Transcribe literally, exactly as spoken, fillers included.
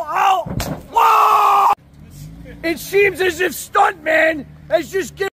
Oh! Whoa! It seems as if Stuntman has just given